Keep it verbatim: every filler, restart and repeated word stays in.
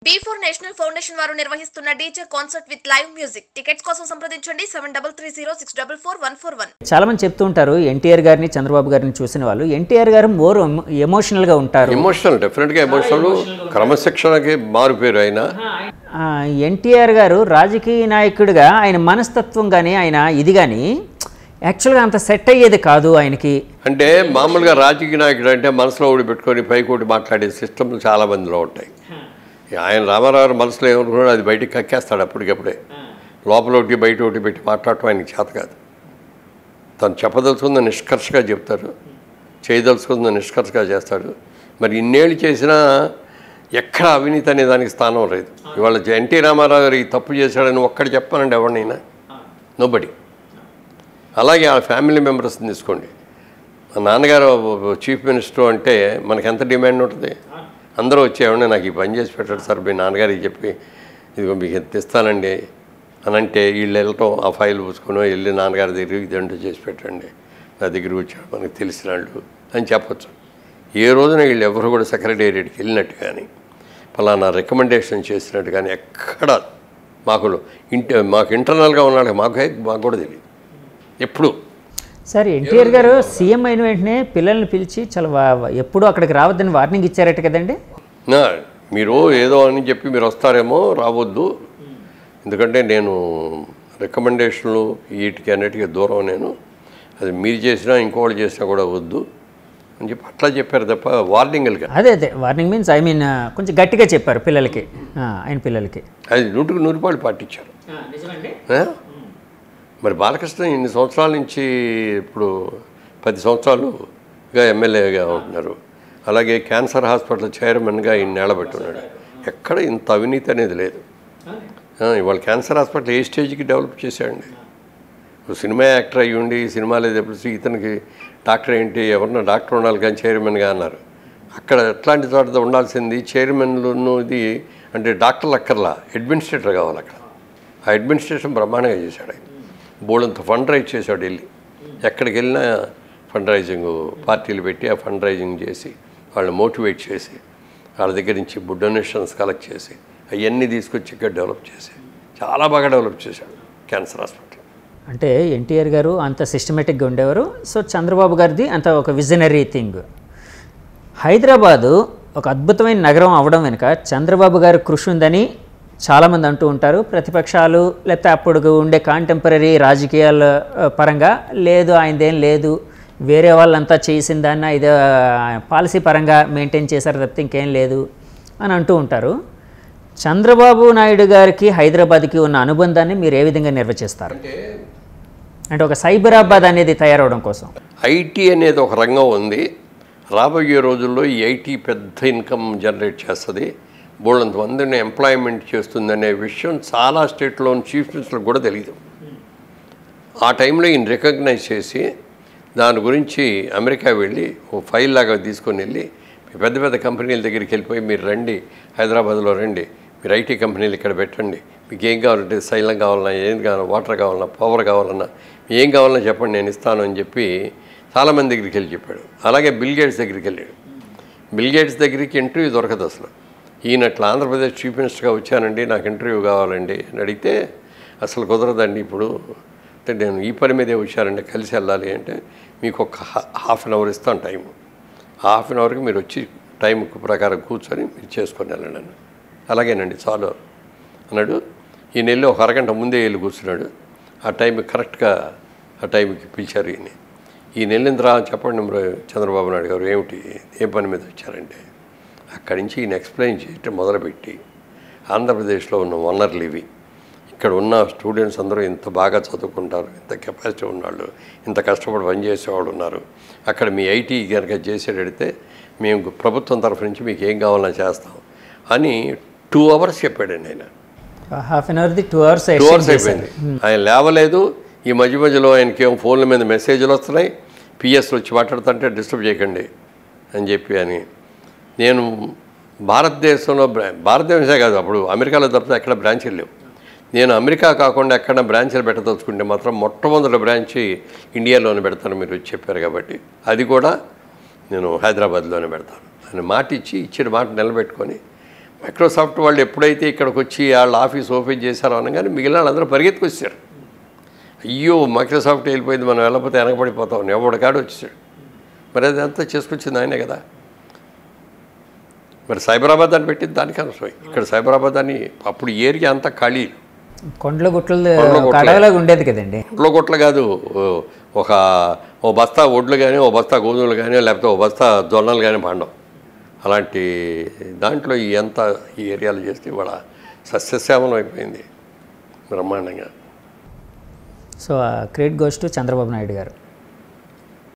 B four national foundation వారు నిర్వహిస్తున్న teacher concert with live music. Tickets కోసం సంప్రదించండి seven double three zero six double four one four one. చాలా మంది చెప్తూ ఉంటారు ఎన్టీఆర్ గారిని చంద్రబాబు గారిని చూసిన వాళ్ళు ఎన్టీఆర్ గారు మోర్ ఎమోషనల్ గా ఉంటారు. ఎమోషనల్ డెఫినెట్ గా ఎమోషనల్ క్రమశిక్షణకి మారుపేరు ఆయన. ఎన్టీఆర్ గారు రాజకీయ నాయకుడిగా ఆయన మనస్తత్వం కానీ ఆయన ఇది కానీ యాక్చువల్గా అంత సెట్ అయ్యేది కాదు ఆయనకి. అంటే మామూలుగా రాజకీయ నాయకుడు అంటే మనసులో ఊడి పెట్టుకొని పైకోటి మాట్లాడే సిస్టమ్లు చాలా మందిలో ఉంటాయి. ఆయన రామారావు మనసులో ఏమనుకున్నాడు అది బయటికి కక్కేస్తాడు అప్పటికప్పుడే. లోపల ఒకటి బయట ఒకటి పెట్టి మాట్లాడటం ఆయనకి చేత కాదు. తను చెప్పదలుచుకుంది నిష్కర్షగా చెప్తారు, చేయదలుచుకుంది నిష్కర్షగా చేస్తాడు. మరి ఇన్నేళ్ళు చేసినా ఎక్కడ అవినీతి అనే దానికి స్థానం లేదు. ఇవాళ ఎన్టీ రామారావు గారు ఈ తప్పు చేశాడని ఒక్కడు చెప్పానండి ఎవరినైనా, నోబడి. అలాగే ఆ ఫ్యామిలీ మెంబర్స్ని తీసుకోండి. మా నాన్నగారు చీఫ్ మినిస్టర్ అంటే మనకి ఎంత డిమాండ్ ఉంటుంది. అందరూ వచ్చేవాడిని నాకు ఈ పని చేసి పెట్టాడు సార్ మీ నాన్నగారికి చెప్పి ఇదిగో మీకు ఎంత ఇస్తానండి అని అంటే వీళ్ళు వెళ్ళటం ఆ ఫైల్ పూసుకొని వెళ్ళి నాన్నగారి దగ్గరికి ఇదంటూ చేసి పెట్టండి నా దగ్గరికి వచ్చాడు మనకు తెలిసిన వాళ్ళు అని చెప్పచ్చు. ఏ రోజున వీళ్ళు ఎవరు కూడా సెక్రటేరియట్కి వెళ్ళినట్టు కానీ పలానా రికమెండేషన్ చేసినట్టు కానీ ఎక్కడ మాకు ఇంట మాకు ఇంటర్నల్గా ఉన్నాడు మాకు మాకు కూడా తెలియదు ఎప్పుడు. సార్ ఎన్టీఆర్ గారు సీఎం అయిన వెంటనే పిల్లల్ని పిలిచి చాలా ఎప్పుడు అక్కడికి రావద్దని వార్నింగ్ ఇచ్చారట కదండి. మీరు ఏదో అని చెప్పి మీరు వస్తారేమో రావద్దు, ఎందుకంటే నేను రికమెండేషన్లు వీటికి అన్నిటికీ దూరం, నేను అది మీరు చేసినా ఇంకోళ్ళు చేసినా కూడా వద్దు అని చెప్పి అట్లా చెప్పారు తప్ప వార్నింగ్లుగా. అదే అదే వార్నింగ్ మీన్స్ ఐ మీన్ కొంచెం గట్టిగా చెప్పారు పిల్లలకి, ఆయన పిల్లలకి. అది నూటికి నూరు రూపాయలు పాటించారు. మరి బాలకృష్ణ ఇన్ని సంవత్సరాల నుంచి ఇప్పుడు పది సంవత్సరాలుగా ఎమ్మెల్యేగా ఉంటున్నారు. అలాగే క్యాన్సర్ హాస్పిటల్ చైర్మన్గా ఈయన నిలబెట్టున్నాడు. ఎక్కడ ఇంత అవినీతి అనేది లేదు. ఇవాళ క్యాన్సర్ హాస్పిటల్ ఏ స్టేజ్కి డెవలప్ చేశాడండి. సినిమా యాక్టర్ అయ్యి ఉండి సినిమా లేదు ఎప్పుడు ఇతనికి డాక్టర్ ఏంటి ఎవరన్నా డాక్టర్ ఉండాలి కానీ చైర్మన్గా అన్నారు. అక్కడ ఎట్లాంటి చోట ఉండాల్సింది చైర్మన్లు ఇది అంటే డాక్టర్లు అక్కర్లా అడ్మినిస్ట్రేటర్ కావాలి. అక్కడ ఆ అడ్మినిస్ట్రేషన్ బ్రహ్మాండంగా చేశాడు ఆయన. బోర్డంత ఫండ్ రైజ్ చేశాడు వెళ్ళి, ఎక్కడికి వెళ్ళినా ఫండ్ రైజింగ్ పార్టీలు పెట్టి ఆ ఫండ్ రైజింగ్ చేసి వాళ్ళని మోటివేట్ చేసి వాళ్ళ దగ్గర నుంచి డొనేషన్స్ కలెక్ట్ చేసి అవన్నీ తీసుకొచ్చి ఇక్కడ డెవలప్ చేసి చాలా బాగా డెవలప్ చేశాడు క్యాన్సర్ హాస్పిటల్. అంటే ఎన్టీఆర్ గారు అంత సిస్టమేటిక్గా ఉండేవారు. సో చంద్రబాబు గారిది అంత ఒక విజనరీ థింగ్. హైదరాబాదు ఒక అద్భుతమైన నగరం అవడం వెనుక చంద్రబాబు గారు కృషి ఉందని చాలామంది అంటూ ఉంటారు. ప్రతిపక్షాలు లేకపోతే అప్పుడు ఉండే కాంటెంపరీ రాజకీయాల పరంగా లేదు ఆయనదేం లేదు, వేరే వాళ్ళంతా చేసిన దాన్ని ఇది పాలసీ పరంగా మెయింటైన్ చేశారు తప్పితే ఇంకేం లేదు అని అంటూ ఉంటారు. చంద్రబాబు నాయుడు గారికి హైదరాబాద్కి ఉన్న అనుబంధాన్ని మీరు ఏ విధంగా నిర్వచిస్తారు? అంటే ఒక సైబరాబాద్ అనేది తయారవడం కోసం ఐటీ అనేది ఒక రంగం ఉంది. రాబోయే రోజుల్లో ఈ ఐటీ పెద్ద ఇన్కమ్ జనరేట్ చేస్తుంది, బోళ్ళంత మందిని ఎంప్లాయ్మెంట్ చేస్తుందనే విషయం చాలా స్టేట్లోని చీఫ్ మినిస్టర్లకు కూడా తెలియదు. ఆ టైంలో ఈయన రికగ్నైజ్ చేసి దాని గురించి అమెరికా వెళ్ళి ఓ ఫైల్ లాగా తీసుకొని వెళ్ళి పెద్ద పెద్ద కంపెనీల దగ్గరికి వెళ్ళిపోయి మీరు రండి హైదరాబాద్లో రండి, మీరు ఐటీ కంపెనీలు ఇక్కడ పెట్టండి, మీకు ఏం కావాలంటే శైలం కావాలన్నా ఏం కావాలన్నా వాటర్ కావాలన్నా పవర్ కావాలన్నా ఏం కావాలన్నా చెప్పండి నేను ఇస్తాను అని చెప్పి చాలామంది దగ్గరికి వెళ్ళి చెప్పాడు. అలాగే బిల్ గేట్స్ దగ్గరికి వెళ్ళాడు. బిల్ గేట్స్ దగ్గరికి ఇంటర్వ్యూ దొరకదు అసలు. ఈయన అట్లా ఆంధ్రప్రదేశ్ చీఫ్ మినిస్టర్గా వచ్చానండి నాకు ఇంటర్వ్యూ కావాలండి అని అడిగితే అసలు కుదరదండి ఇప్పుడు అంటే నేను ఈ పని మీదే వచ్చానండి కలిసి వెళ్ళాలి అంటే మీకు ఒక హాఫ్ అన్ అవర్ ఇస్తాను టైము, హాఫ్ అన్ అవర్కి మీరు వచ్చి టైం ప్రకారం కూర్చొని మీరు చేసుకొని వెళ్ళండి అన్న. అలాగేనండి చాలు అన్నాడు. ఈయన వెళ్ళి ఒక అరగంట ముందే వెళ్ళి కూర్చున్నాడు. ఆ టైం కరెక్ట్గా ఆ టైంకి పిలిచారు ఈయన. ఈయన వెళ్ళిన తర్వాత చెప్పండి చంద్రబాబు నాయుడు గారు ఏమిటి ఏ పని మీద వచ్చారంటే అక్కడి నుంచి ఈయన ఎక్స్ప్లెయిన్ చేయటం మొదలుపెట్టి ఆంధ్రప్రదేశ్లో ఉన్న వనరులు ఇవి, ఇక్కడ ఉన్న స్టూడెంట్స్ అందరూ ఇంత బాగా చదువుకుంటారు, ఇంత కెపాసిటీ ఉన్నవాళ్ళు, ఇంత కష్టపడి పనిచేసేవాళ్ళు ఉన్నారు, అక్కడ మీ ఐటీ కనుక చేసేటడితే మేము ప్రభుత్వం తరఫు నుంచి మీకు ఏం కావాలన్నా చేస్తాం అని టూ అవర్స్ చెప్పాడండి ఆయన. హాఫ్ అన్ అవర్ది టూ అవర్స్ టూ అవర్స్ అయిపోయింది. ఆయన లేవలేదు. ఈ మధ్య మధ్యలో ఆయనకి ఏమో ఫోన్ల మీద మెసేజ్లు వస్తున్నాయి, పిఎస్లు వచ్చి మాట్లాడుతుంటే డిస్టర్బ్ చేయకండి అని చెప్పి అని. నేను భారతదేశంలో భారతదేశమే కాదు అప్పుడు అమెరికాలో తప్పితే ఎక్కడ బ్రాంచీలు లేవు. నేను అమెరికా కాకుండా ఎక్కడ బ్రాంచీలు పెట్టదలుచుకుంటే మాత్రం మొట్టమొదటి బ్రాంచ్ ఇండియాలోనే పెడతాను మీరు చెప్పారు కాబట్టి అది కూడా నేను హైదరాబాద్లోనే పెడతాను అని మాట ఇచ్చి ఇచ్చిన మాట నిలబెట్టుకొని మైక్రోసాఫ్ట్ వాళ్ళు ఎప్పుడైతే ఇక్కడికి వచ్చి వాళ్ళ ఆఫీస్ ఓపెన్ చేశారో అనగానే మిగిలిన వాళ్ళందరూ పరిగెత్తుకొచ్చారు. అయ్యో మైక్రోసాఫ్ట్ వెళ్ళిపోయింది, మనం వెళ్ళకపోతే వెనకబడిపోతాం, ఎవడి కాడు వచ్చేసాడు. మరి అది అంతా చేసుకొచ్చింది ఆయనే కదా. మరి సైబరాబాద్ అని పెట్టింది దానికి అనవసరం. ఇక్కడ సైబరాబాద్ అని అప్పుడు ఏరియా అంతా ఖాళీ, కొండల గుట్టలు అడవిలాగా ఉండేది కదండి. గుట్ల గుట్టలు కాదు, ఒక ఓ బస్తా ఒడ్లు కానీ, ఓ బస్తా గోధుమలు కానీ, లేకపోతే ఓ బస్తా జొన్నలు కానీ పండం. అలాంటి దాంట్లో ఈ ఎంత ఈ ఏరియాలు చేస్తే ఇవాళ సస్యశ్యామలం అయిపోయింది బ్రహ్మాండంగా. So credit goes to Chandrababu Naidu గారు.